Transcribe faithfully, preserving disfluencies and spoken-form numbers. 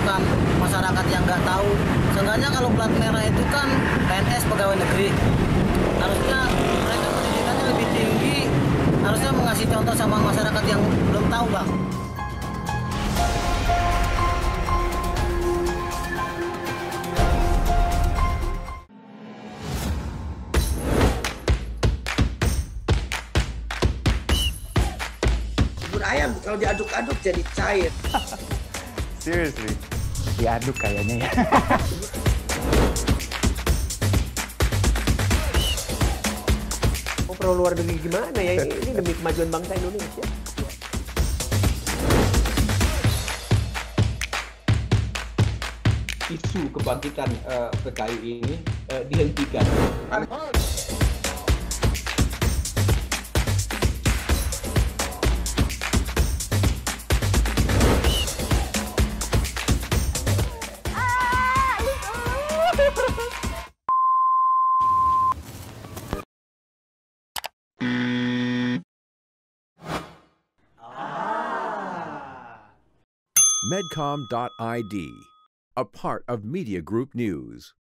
menyusahkan masyarakat yang nggak tahu. Seenggaknya kalau plat merah itu kan P N S pegawai negeri, harusnya mereka pendidikannya lebih tinggi, harusnya mengasih contoh sama masyarakat yang belum tahu, Bang. Bubur ayam kalau diaduk-aduk jadi cair. Seriously, diaduk kayaknya ya. Oh, perlu luar negeri gimana ya? Ini, ini demi kemajuan bangsa Indonesia. Isu kebangkitan uh, P K I ini uh, dihentikan. Medcom dot I D, a part of Media Group News.